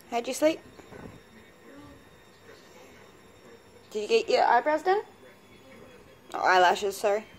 How'd you sleep? Did you get your eyebrows done? Oh, eyelashes, sorry.